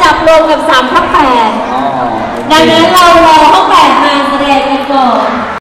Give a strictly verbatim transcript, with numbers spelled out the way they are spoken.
จับรวมกับสามทับแปดดังนั้น